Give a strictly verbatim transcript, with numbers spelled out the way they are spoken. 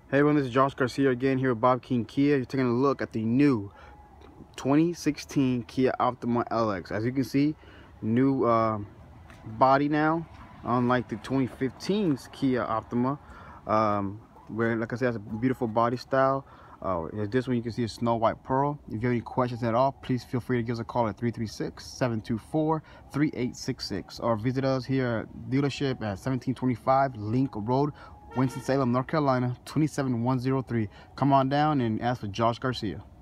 Hey everyone, this is Josh Garcia again here with Bob King Kia. You're taking a look at the new twenty sixteen Kia Optima L X. As you can see, new uh, body now, unlike the twenty fifteen's Kia Optima, um, where, like I said, it's a beautiful body style. Uh, this one you can see a snow white pearl. If you have any questions at all, please feel free to give us a call at three three six, seven two four, three eight six six or visit us here at dealership at seventeen twenty-five Link Road, Winston Salem, North Carolina, two seven one zero three. Come on down and ask for Josh Garcia.